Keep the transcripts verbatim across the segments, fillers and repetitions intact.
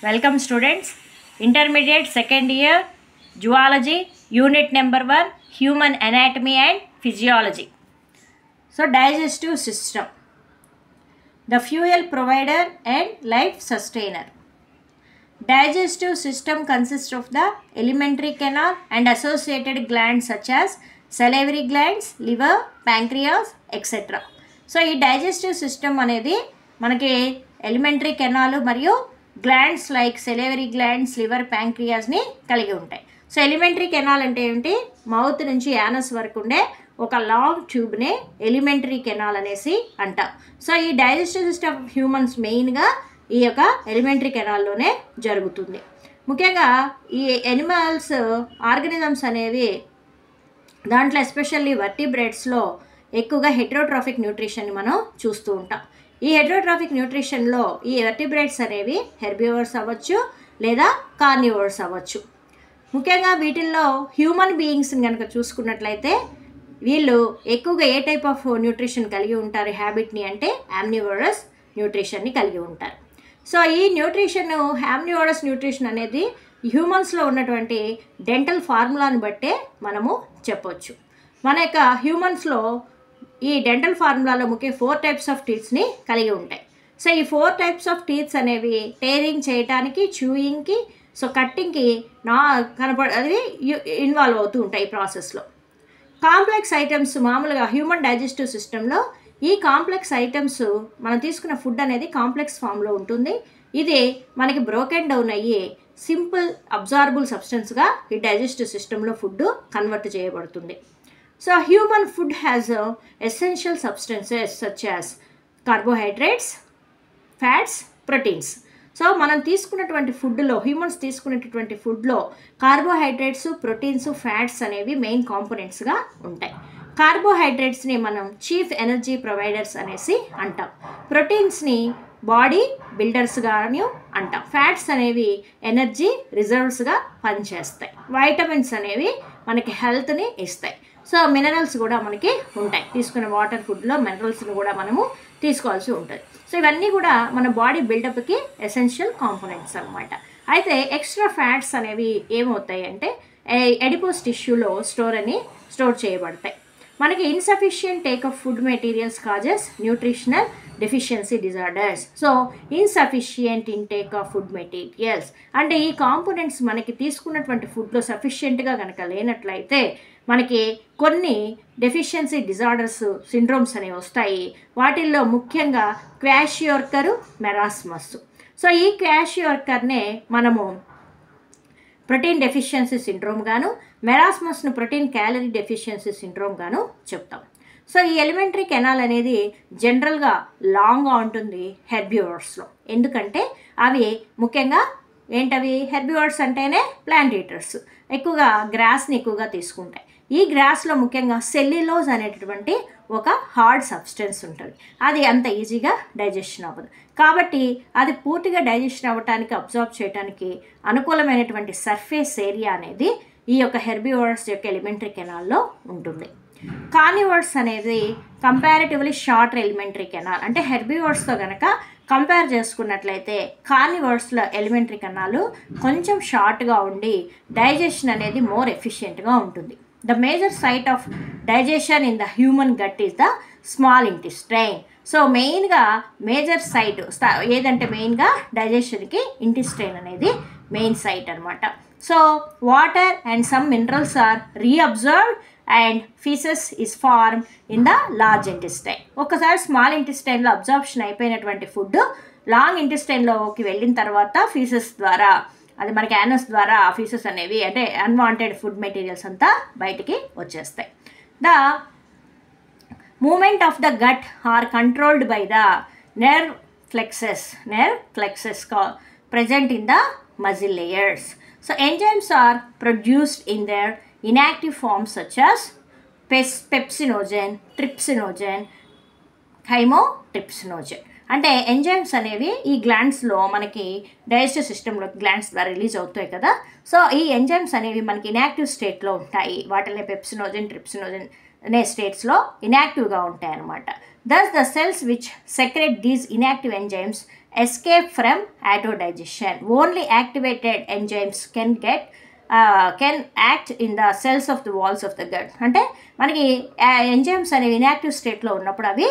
Welcome students. Intermediate second year Zoology Unit number one Human Anatomy and Physiology. So digestive system, the fuel provider and life sustainer. Digestive system consists of the alimentary canal and associated glands such as salivary glands, liver, pancreas, et cetera. So ఈ digestive system అనేది మనకి alimentary canal మరియు glands like salivary glands, liver, ప్యాంక్రియాస్ని కలిగి ఉంటాయి. So alimentary canal అంటే ఏంటి? Mouth నుంచి యానస్ వరకు ఉండే ఒక లాంగ్ ట్యూబ్నే ఎలిమెంటరీ కెనాల్ అనేసి అంటాం. సో ఈ డైజెస్టివ్ సిస్టమ్ ఆఫ్ హ్యూమన్స్ మెయిన్గా ఈ యొక్క ఎలిమెంటరీ కెనాల్లోనే జరుగుతుంది. ముఖ్యంగా ఈ ఎనిమల్స్ ఆర్గనిజమ్స్ అనేవి దాంట్లో ఎస్పెషల్లీ వర్టిబ్రేట్స్లో ఎక్కువగా హెటరోట్రాఫిక్ న్యూట్రిషన్ని మనం చూస్తూ ఉంటాం. ఈ హెటరోట్రాఫిక్ న్యూట్రిషన్లో ఈ వెర్టిబ్రేట్స్ అనేవి హెర్బివోర్స్ అవ్వచ్చు లేదా కార్నివోర్స్ అవ్వచ్చు. ముఖ్యంగా వీటిల్లో హ్యూమన్ బీయింగ్స్ని కనుక చూసుకున్నట్లయితే వీళ్ళు ఎక్కువగా ఏ టైప్ ఆఫ్ న్యూట్రిషన్ కలిగి ఉంటారు హ్యాబిట్ని అంటే యామ్నివోరస్ న్యూట్రిషన్ని కలిగి ఉంటారు. సో ఈ న్యూట్రిషన్ యామ్నివోరస్ న్యూట్రిషన్ అనేది హ్యూమన్స్లో ఉన్నటువంటి డెంటల్ ఫార్ములాని బట్టే మనము చెప్పొచ్చు. మన యొక్క హ్యూమన్స్లో ఈ డెంటల్ ఫార్ములాలో ముఖ్య ఫోర్ టైప్స్ ఆఫ్ టీత్స్ని కలిగి ఉంటాయి. సో ఈ ఫోర్ టైప్స్ ఆఫ్ టీత్స్ అనేవి టేరింగ్ చేయడానికి, చూయింగ్కి, సో కట్టింగ్కి నా కనపడ అది ఇన్వాల్వ్ అవుతూ ఉంటాయి ఈ ప్రాసెస్లో. కాంప్లెక్స్ ఐటమ్స్ మామూలుగా హ్యూమన్ డైజెస్టివ్ సిస్టంలో ఈ కాంప్లెక్స్ ఐటమ్స్ మనం తీసుకున్న ఫుడ్ అనేది కాంప్లెక్స్ ఫామ్లో ఉంటుంది. ఇది మనకి బ్రోకెన్ డౌన్ అయ్యి సింపుల్ అబ్జార్బుల్ సబ్స్టెన్స్గా ఈ డైజెస్టివ్ సిస్టంలో ఫుడ్ కన్వర్ట్ చేయబడుతుంది. So human food has uh, essential substances such as carbohydrates, fats, proteins. So మనం తీసుకున్నటువంటి ఫుడ్లో హ్యూమన్స్ తీసుకునేటటువంటి ఫుడ్లో కార్బోహైడ్రేట్స్, ప్రోటీన్స్, ఫ్యాట్స్ అనేవి మెయిన్ కాంపోనెంట్స్గా ఉంటాయి. కార్బోహైడ్రేట్స్ని మనం చీఫ్ ఎనర్జీ ప్రొవైడర్స్ అనేసి అంటాం. ప్రోటీన్స్ని బాడీ బిల్డర్స్గాను అంటాం. ఫ్యాట్స్ అనేవి ఎనర్జీ రిజర్వ్స్గా పనిచేస్తాయి. వైటమిన్స్ అనేవి మనకి హెల్త్ని ఇస్తాయి. సో మినరల్స్ కూడా మనకి ఉంటాయి. తీసుకున్న వాటర్ ఫుడ్లో మినరల్స్ని కూడా మనము తీసుకోవాల్సి ఉంటుంది. సో ఇవన్నీ కూడా మన బాడీ బిల్డప్కి ఎసెన్షియల్ కాంపోనెంట్స్ అనమాట. అయితే ఎక్స్ట్రా ఫ్యాట్స్ అనేవి ఏమవుతాయి అంటే ఎడిపోస్ టిష్యూలో స్టోర్ అని స్టోర్ చేయబడతాయి. మనకి insufficient take of food materials causes nutritional deficiency disorders. So insufficient intake of food materials అంటే ఈ కాంపోనెంట్స్ మనకి తీసుకున్నటువంటి ఫుడ్లో సఫిషియెంట్గా కనుక లేనట్లయితే మనకి కొన్ని డెఫిషియన్సీ డిజార్డర్స్, సిండ్రోమ్స్ అనేవి వస్తాయి. వాటిల్లో ముఖ్యంగా క్వాషియోర్కరు, మెరాస్మస్. సో ఈ క్వాషియోర్కర్నే మనము ప్రోటీన్ డెఫిషియన్సీ సిండ్రోమ్ గాను, మెరాస్మస్ను ప్రోటీన్ క్యాలరీ డెఫిషియన్సీ సిండ్రోమ్ గాను చెప్తాం. సో ఈ ఎలిమెంటరీ కెనాల్ అనేది జనరల్గా లాంగ్గా ఉంటుంది హెర్బివోర్స్లో. ఎందుకంటే అవి ముఖ్యంగా ఏంటవి హెర్బివోర్స్ అంటేనే ప్లాంట్ ఈటర్స్, ఎక్కువగా గ్రాస్ని ఎక్కువగా తీసుకుంటాయి. ఈ గ్రాస్లో ముఖ్యంగా సెల్యులోజ్ అనేటటువంటి ఒక హార్డ్ సబ్స్టెన్స్ ఉంటుంది. అది అంత ఈజీగా డైజెషన్ అవ్వదు. కాబట్టి అది పూర్తిగా డైజెషన్ అవ్వటానికి, అబ్జార్బ్ చేయడానికి అనుకూలమైనటువంటి సర్ఫేస్ ఏరియా అనేది ఈ యొక్క హెర్బివోర్స్ యొక్క ఎలిమెంటరీ కెనాల్లో ఉంటుంది. కార్నివోర్స్ అనేది కంపారిటివ్లీ షార్ట్ ఎలిమెంటరీ కెనాల్. అంటే హెర్బివోర్స్తో కనుక కంపేర్ చేసుకున్నట్లయితే కార్నివోర్స్లో ఎలిమెంటరీ కెనాల్ కొంచెం షార్ట్గా ఉండి డైజెషన్ అనేది మోర్ ఎఫిషియెంట్గా ఉంటుంది. The major site of digestion in the human gut is the small intestine. So మెయిన్గా మేజర్ సైట్ ఏదంటే మెయిన్గా డైజెషన్కి ఇంటెస్టైన్ అనేది మెయిన్ సైట్ అనమాట. So water and some minerals are reabsorbed and faeces is form in the large intestine. ఒకసారి small ఇంటెస్టైన్లో absorption అయిపోయినటువంటి food long ఇంటెస్టైన్లోకి వెళ్ళిన తర్వాత ఫీసెస్ ద్వారా, అది మనకి యానస్ ద్వారా ఆ ఫీసెస్ అనేవి అంటే అన్వాంటెడ్ ఫుడ్ మెటీరియల్స్ అంతా బయటికి వచ్చేస్తాయి. The movement of the gut are controlled by the nerve plexuses nerve plexuses present in the muscle layers. So enzymes are produced in their inactive forms such as pepsinogen, trypsinogen, chymotrypsinogen. అంటే enzymes అనేవి ఈ గ్లాండ్స్లో మనకి digestive సిస్టంలో glands ద్వారా release అవుతాయి కదా. So ఈ enzymes అనేవి మనకి ఇన్యాక్టివ్ స్టేట్లో ఉంటాయి. వాటిని పెప్సినోజన్, ట్రిప్సినోజన్ అనే స్టేట్స్లో ఇన్యాక్టివ్గా ఉంటాయి అన్నమాట. Thus, the cells which secrete these inactive enzymes escape from autodigestion. Only activated enzymes can get uh, can act in the cells of the walls of the gut. అంటే మనకి enzymes అనేవి inactive స్టేట్లో ఉన్నప్పుడు అవి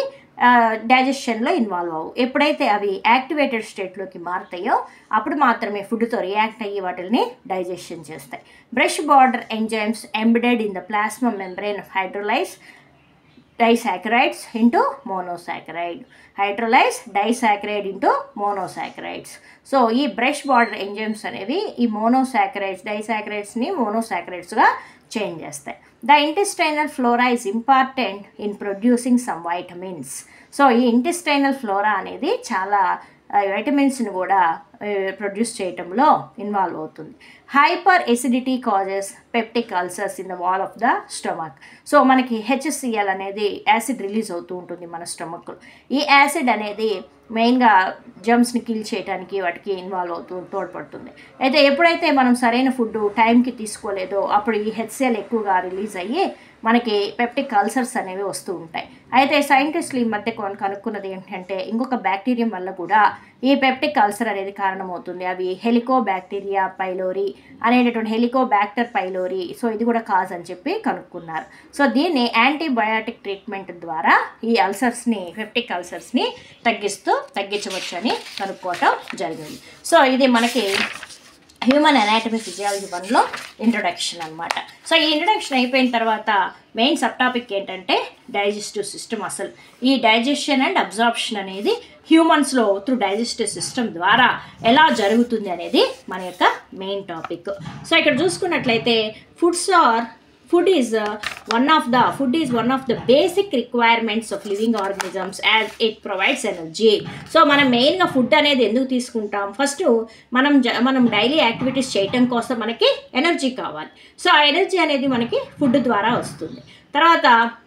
డైజెషన్లో ఇన్వాల్వ్ అవ్వవు. ఎప్పుడైతే అవి activated స్టేట్లోకి మారుతాయో అప్పుడు మాత్రమే ఫుడ్తో రియాక్ట్ అయ్యి వాటిని డైజెషన్ చేస్తాయి. Brush border enzymes embedded in the plasma membrane of hydrolyze disaccharides into monosaccharide. Hydrolyze disaccharide into monosaccharides. So ఈ బ్రష్ బార్డర్ ఎంజైమ్స్ అనేవి ఈ మోనోసాక్రైడ్స్ డైసాక్రైడ్స్ని మోనోసాక్రైడ్స్గా చేంజ్ చేస్తాయి. The intestinal flora is important in producing some vitamins. So ఈ intestinal flora అనేది చాలా వైటమిన్స్ని కూడా ప్రొడ్యూస్ చేయటంలో ఇన్వాల్వ్ అవుతుంది. Hyper acidity causes peptic ulcers in the wall of the stomach. So మనకి హెచ్సిఎల్ అనేది యాసిడ్ రిలీజ్ అవుతూ ఉంటుంది మన స్టమక్లో. ఈ యాసిడ్ అనేది మెయిన్గా జమ్స్ని కిల్ చేయడానికి వాటికి ఇన్వాల్వ్ అవుతూ తోడ్పడుతుంది. అయితే ఎప్పుడైతే మనం సరైన ఫుడ్ టైంకి తీసుకోలేదో అప్పుడు ఈ హెచ్సిఎల్ ఎక్కువగా రిలీజ్ అయ్యి మనకి పెప్టిక్ అల్సర్స్ అనేవి వస్తూ ఉంటాయి. అయితే సైంటిస్టులు ఈ మధ్య కనుక్కున్నది ఏంటంటే ఇంకొక బ్యాక్టీరియం వల్ల కూడా ఈ పెప్టిక్ అల్సర్ అనేది కారణమవుతుంది. అవి హెలికో బ్యాక్టీరియా పైలోరీ అనేటటువంటి హెలికోబ్యాక్టర్ పైలోరీ. సో ఇది కూడా కాజ్ అని చెప్పి కనుక్కున్నారు. సో దీన్ని యాంటీబయాటిక్ ట్రీట్మెంట్ ద్వారా ఈ అల్సర్స్ని పెప్టిక్ అల్సర్స్ని తగ్గిస్తూ తగ్గించవచ్చు అని కనుక్కోవటం జరిగింది. సో ఇది మనకి హ్యూమన్ అనాటమీ ఫిజియాలజీ వన్లో ఇంట్రొడక్షన్ అనమాట. సో ఈ ఇంట్రొడక్షన్ అయిపోయిన తర్వాత మెయిన్ సబ్ టాపిక్ ఏంటంటే డైజెస్టివ్ సిస్టమ్. అసలు ఈ డైజెషన్ అండ్ అబ్జార్ప్షన్ అనేది హ్యూమన్స్లో త్రూ డైజెస్టివ్ సిస్టమ్ ద్వారా ఎలా జరుగుతుంది అనేది మన యొక్క మెయిన్ టాపిక్. సో ఇక్కడ చూసుకున్నట్లయితే foods are food is uh, one of the food is one of the basic requirements of living organisms as it provides energy. So మనం మెయిన్గా ఫుడ్ అనేది ఎందుకు తీసుకుంటాం? ఫస్ట్ మనం మనం డైలీ యాక్టివిటీస్ చేయటం కోసం మనకి ఎనర్జీ కావాలి. సో ఆ ఎనర్జీ అనేది మనకి ఫుడ్ ద్వారా వస్తుంది. తర్వాత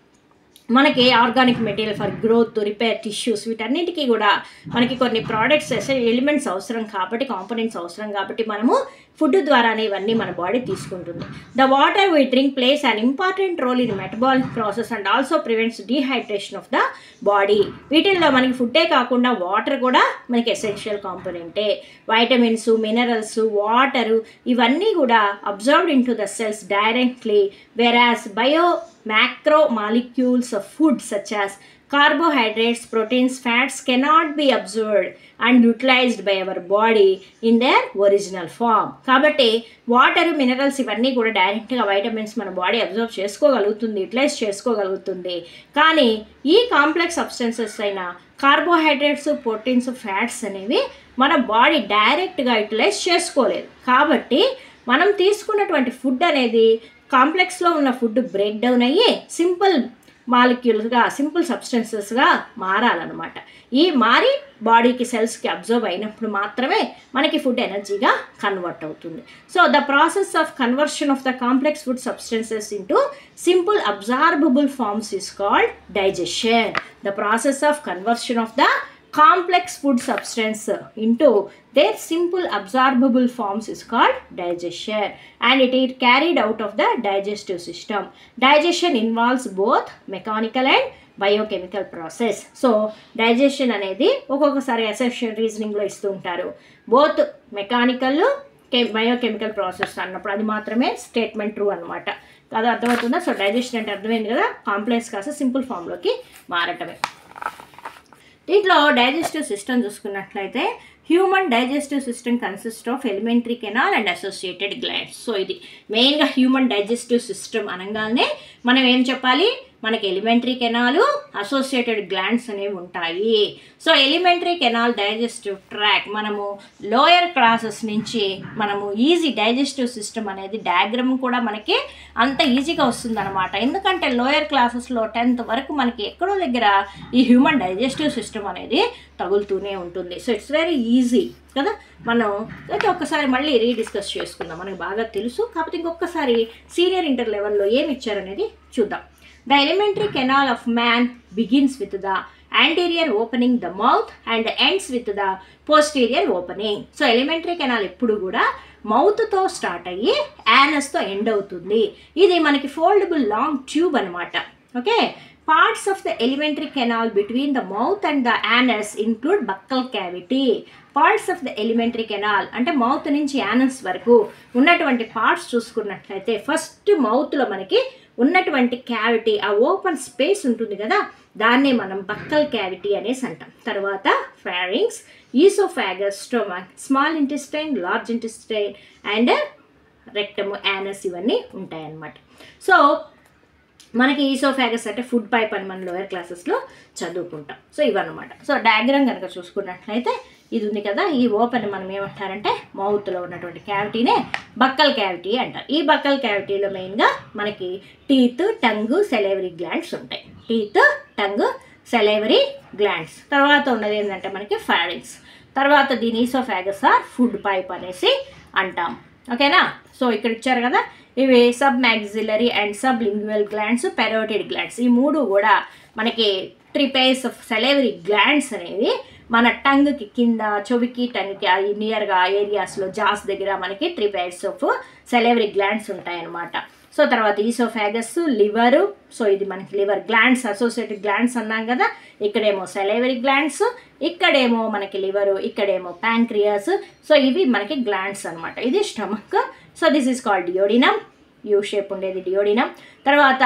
మనకి organic material for growth repair tissues వీటన్నిటికీ కూడా మనకి కొన్ని ప్రోడక్ట్స్ ఎలిమెంట్స్ అవసరం కాబట్టి కాంపోనెంట్స్ అవసరం కాబట్టి మనము ఫుడ్ ద్వారానే ఇవన్నీ మన బాడీ తీసుకుంటుంది. The water we drink plays an important role in metabolic process and also prevents dehydration of the body. వీటిల్లో మనకి ఫుడ్డే కాకుండా వాటర్ కూడా మనకి ఎసెన్షియల్ కాంపోనెంటే. వైటమిన్స్ మినరల్స్ వాటరు ఇవన్నీ కూడా absorbed into the cells directly whereas bio macromolecules of food such as carbohydrates, proteins, fats cannot be absorbed and utilized by our body in their original form. కాబట్టి water minerals ఇవన్నీ కూడా డైరెక్ట్గా vitamins మన body absorb చేసుకోగలుగుతుంది, utilise చేసుకోగలుగుతుంది. కానీ ఈ complex substances అయిన కార్బోహైడ్రేట్స్ ప్రోటీన్స్ ఫ్యాట్స్ అనేవి మన బాడీ డైరెక్ట్గా యూటిలైజ్ చేసుకోలేదు. కాబట్టి మనం తీసుకున్నటువంటి ఫుడ్ అనేది కాంప్లెక్స్లో ఉన్న ఫుడ్ బ్రేక్ డౌన్ అయ్యి సింపుల్ మాలిక్యూల్స్గా సింపుల్ సబ్స్టెన్సెస్గా మారాలన్నమాట. ఈ మారి బాడీకి సెల్స్కి అబ్జర్వ్ అయినప్పుడు మాత్రమే మనకి ఫుడ్ ఎనర్జీగా కన్వర్ట్ అవుతుంది. So the process of conversion of the complex food substances into simple absorbable forms is called digestion. The process of conversion of the complex food substance into their simple absorbable forms is called digestion, and it is carried out of the digestive system. Digestion involves both mechanical and biochemical process. So digestion అనేది ఒక్కొక్కసారి అసెప్షన్ రీజనింగ్లో ఇస్తూ ఉంటారు. Both mechanical biochemical process అన్నప్పుడు అది మాత్రమే statement true అనమాట. అది అర్థమవుతుందా? సో డైజెషన్ అంటే అర్థమైంది కదా, కాంప్లెక్స్ కాస్త సింపుల్ ఫామ్లోకి మారటమే. దీంట్లో డైజెస్టివ్ సిస్టమ్ చూసుకున్నట్లయితే human digestive system consist of alimentary canal and associated glands. So ఇది మెయిన్గా హ్యూమన్ డైజెస్టివ్ సిస్టమ్ అనగానే మనం ఏం చెప్పాలి? మనకి ఎలిమెంటరీ కెనాలు అసోసియేటెడ్ గ్లాండ్స్ అనేవి ఉంటాయి. So alimentary canal digestive tract మనము లోయర్ క్లాసెస్ నుంచి మనము ఈజీ డైజెస్టివ్ సిస్టమ్ అనేది డయాగ్రామ్ కూడా మనకి అంత ఈజీగా వస్తుంది అనమాట. ఎందుకంటే లోయర్ క్లాసెస్లో టెన్త్ వరకు మనకి ఎక్కడో దగ్గర ఈ హ్యూమన్ డైజెస్టివ్ సిస్టమ్ అనేది తగులుతూనే ఉంటుంది. సో ఇట్స్ వెరీ ఈజీ కదా. మనం అయితే ఒక్కసారి మళ్ళీ రీడిస్కస్ చేసుకుందాం, మనకు బాగా తెలుసు. కాకపోతే ఇంకొకసారి సీనియర్ ఇంటర్ లెవెల్లో ఏమి ఇచ్చారనేది చూద్దాం. The elementary canal of man begins with the anterior opening the mouth and ends with the posterior opening. So alimentary canal ఎప్పుడు కూడా మౌత్తో స్టార్ట్ అయ్యి యానస్తో ఎండ్ అవుతుంది. ఇది మనకి ఫోల్డబుల్ లాంగ్ ట్యూబ్ అనమాట. Okay, Parts of the alimentary canal between the mouth and the anus include buccal cavity. Parts of the alimentary canal అంటే mouth నుంచి anus వరకు ఉన్నటువంటి పార్ట్స్ చూసుకున్నట్లయితే ఫస్ట్ మౌత్లో మనకి ఉన్నటువంటి క్యావిటీ, ఆ ఓపెన్ స్పేస్ ఉంటుంది కదా, దాన్నే మనం బక్కల్ క్యావిటీ అనేసి అంటాం. తర్వాత pharynx, oesophagus, stomach, small intestine, large intestine and rectum, anus ఇవన్నీ ఉంటాయన్నమాట. సో మనకి ఈసోఫాగస్ అంటే ఫుడ్ పైప్ అని మనం లోయర్ క్లాసెస్లో చదువుకుంటాం. సో ఇవన్నమాట. సో డయాగ్రామ్ కనుక చూసుకున్నట్లయితే ఇది ఉంది కదా, ఈ ఓపెన్ మనం ఏమంటారంటే మౌత్లో ఉన్నటువంటి క్యావిటీనే బక్కల్ క్యావిటీ అంటారు. ఈ బక్కల్ క్యావిటీలో మెయిన్గా మనకి టీత్, టంగ్, సెలైవరీ గ్లాండ్స్ ఉంటాయి. Teeth, tongue, salivary glands. తర్వాత ఉన్నది ఏంటంటే మనకి ఫారింగ్స్. తర్వాత దీని ఈసోఫాగస్ ఆర్ ఫుడ్ పైప్ అనేసి అంటాం. ఓకేనా. సో ఇక్కడ ఇచ్చారు కదా, ఇవి submaxillary and sublingual glands, parotid glands. ఈ మూడు కూడా మనకి three pairs of salivary glands అనేవి మన టంగ్కి కింద, చెవికి, టంగ్కి నియర్గా ఏరియాస్లో జాస్ దగ్గర మనకి three pairs of salivary glands ఉంటాయన్నమాట. సో తర్వాత ఈసోఫాగస్, లివరు. సో ఇది మనకి లివర్ గ్లాండ్స్, అసోసియేటెడ్ గ్లాండ్స్ అన్నాం కదా. ఇక్కడేమో సెలైవరీ గ్లాండ్స్, ఇక్కడేమో మనకి లివరు, ఇక్కడేమో ప్యాంక్రియాస్. సో ఇవి మనకి గ్లాండ్స్ అనమాట. ఇది stomach. So this is called duodenum, U shape ఉండేది డియోడినమ్. తర్వాత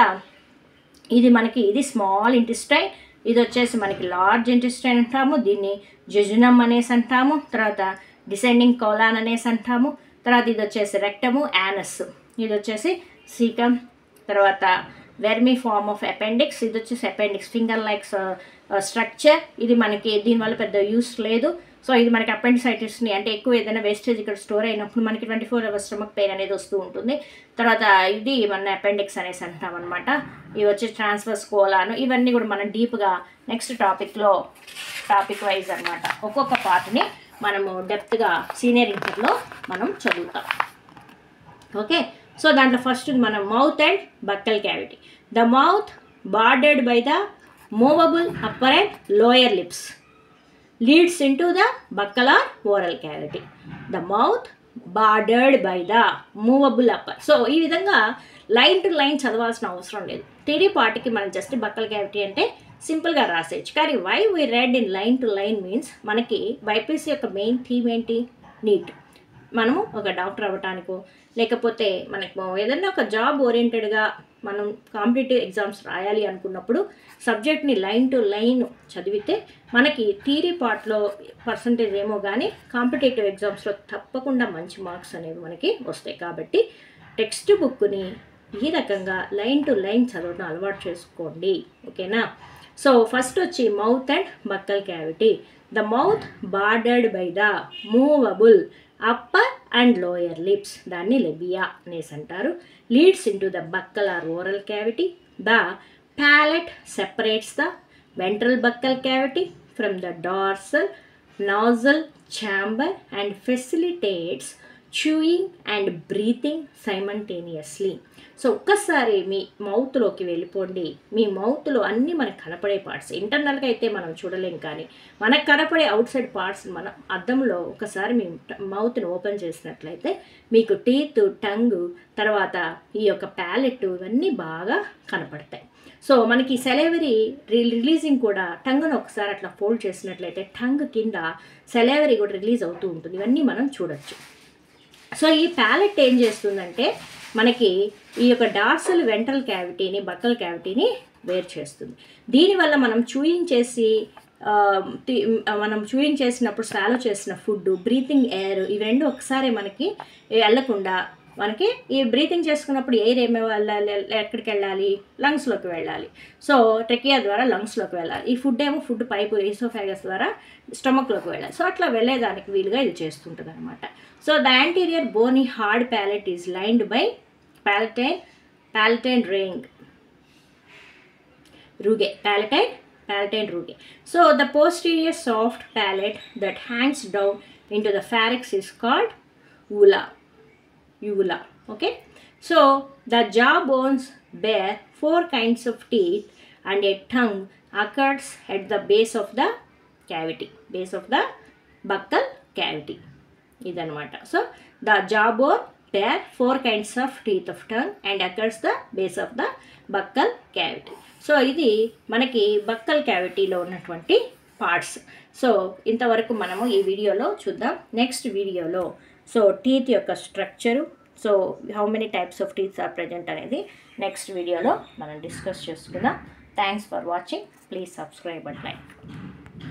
ఇది మనకి ఇది స్మాల్ ఇంటెస్టైన్, ఇది వచ్చేసి మనకి లార్జ్ ఇంటెస్టైన్ అంటాము. దీన్ని జెజునమ్ అనేసి అంటాము. తర్వాత డిసెండింగ్ కోలాన్ అనేసి అంటాము. తర్వాత ఇది వచ్చేసి రెక్టము, యానస్. ఇది వచ్చేసి సీకమ్. తర్వాత వెర్మి ఫార్మ్ ఆఫ్ అపెండిక్స్. ఇది వచ్చేసి అపెండిక్స్, ఫింగర్ లైక్ స్ట్రక్చర్. ఇది మనకి దీనివల్ల పెద్ద యూస్ లేదు. సో ఇది మనకి అపెండిసైటిస్ని అంటే ఎక్కువ ఏదైనా వేస్టేజ్ ఇక్కడ స్టోర్ అయినప్పుడు మనకి twenty four hours stomach pain అనేది వస్తూ ఉంటుంది. తర్వాత ఇది మన అపెండిక్స్ అనేసి అంటాం అనమాట. ఇవి వచ్చి ట్రాన్స్వర్స్ కోలాను. ఇవన్నీ కూడా మనం డీప్గా నెక్స్ట్ టాపిక్లో టాపిక్ వైజ్ అనమాట ఒక్కొక్క పార్ట్ని మనము డెప్త్గా సీనియర్ ఇంటర్లో మనం చదువుతాం. ఓకే. సో దాంట్లో ఫస్ట్ మనం mouth and buccal cavity. The mouth bordered by the movable upper and lower lips leads into the buccal or oral cavity. The mouth bordered by the movable upper. So ఈ విధంగా line to line చదవాల్సిన అవసరం లేదు. Theory పార్ట్కి మనం just buccal cavity అంటే సింపుల్గా రాసేయచ్చు. కానీ why we read in line to line means మనకి బైపీసీ యొక్క మెయిన్ థీమ్ ఏంటి? నీట్. మనము ఒక డాక్టర్ అవ్వటానికో లేకపోతే మనకు ఏదైనా ఒక జాబ్ ఓరియంటెడ్గా మనం కాంపిటేటివ్ ఎగ్జామ్స్ రాయాలి అనుకున్నప్పుడు సబ్జెక్ట్ని లైన్ టు లైన్ చదివితే మనకి థియరీ పార్ట్లో పర్సంటేజ్ ఏమో కానీ కాంపిటేటివ్ ఎగ్జామ్స్లో తప్పకుండా మంచి మార్క్స్ అనేవి మనకి వస్తాయి. కాబట్టి టెక్స్ట్ బుక్ని ఈ రకంగా లైన్ టు లైన్ చదవడం అలవాటు చేసుకోండి. ఓకేనా. సో ఫస్ట్ వచ్చి mouth and buccal cavity. The mouth bordered by the movable upper and lower lips, దాన్ని లెబియా అనేసి అంటారు. Leads into the buccal or oral cavity. The palate separates the ventral buccal cavity from the dorsal nasal chamber and facilitates chewing and breathing simultaneously. So ఒక్కసారి మీ మౌత్లోకి వెళ్ళిపోండి. మీ మౌత్లో అన్నీ మనకు కనపడే parts, ఇంటర్నల్గా అయితే మనం చూడలేం కానీ మనకు కనపడే అవుట్ సైడ్ పార్ట్స్ మనం అద్దంలో ఒకసారి మీ మౌత్ని ఓపెన్ చేసినట్లయితే మీకు టీత్, టంగ్, తర్వాత ఈ యొక్క ప్యాలెట్ ఇవన్నీ బాగా కనపడతాయి. సో మనకి సెలైవరీ రిలీజింగ్ కూడా టంగ్ను ఒకసారి అట్లా ఫోల్డ్ చేసినట్లయితే టంగ్ కింద సెలైవరీ కూడా రిలీజ్ అవుతూ ఉంటుంది. ఇవన్నీ మనం చూడొచ్చు. సో ఈ ప్యాలెట్ ఏం చేస్తుందంటే మనకి ఈ యొక్క డార్సల్ వెంట్రల్ క్యావిటీని, బక్కల్ క్యావిటీని వేరు చేస్తుంది. దీనివల్ల మనం చూయింగ్ చేసి మనం చూయింగ్ చేసినప్పుడు స్వాలో చేసిన ఫుడ్, బ్రీతింగ్ ఎయిర్ ఇవి రెండు ఒకసారి మనకి వెళ్ళకుండా మనకి ఈ బ్రీతింగ్ చేసుకున్నప్పుడు ఎయిర్ ఏమే వెళ్ళాలి, ఎక్కడికి వెళ్ళాలి? లంగ్స్లోకి వెళ్ళాలి. సో ట్రెకియా ద్వారా లంగ్స్లోకి వెళ్ళాలి. ఈ ఫుడ్ ఏమో ఫుడ్ పైపు ఈసోఫాగస్ ద్వారా స్టమక్లోకి వెళ్ళాలి. సో అట్లా వెళ్ళేదానికి వీలుగా ఇది చేస్తుంటుంది అనమాట. So the anterior bony hard palate is lined by palatine palatine ring rugae, palatine palatine rugae. So the posterior soft palate that hangs down into the pharynx is called uvula. Uvula. Okay. So the jaw bones bear four kinds of teeth and a tongue occurs at the base of the cavity, base of the buccal cavity. Idanamata. So the jawbone bear four kinds of teeth of tongue and occurs the base of the buccal cavity. So ఇది మనకి buccal క్యావిటీలో ఉన్నటువంటి parts. So ఇంతవరకు మనము ఈ వీడియోలో చూద్దాం. Next వీడియోలో so టీత్ యొక్క structure, so how many types of teeths are present అనేది నెక్స్ట్ వీడియోలో మనం డిస్కస్ చేసుకుందాం. Thanks for watching. Please subscribe and like.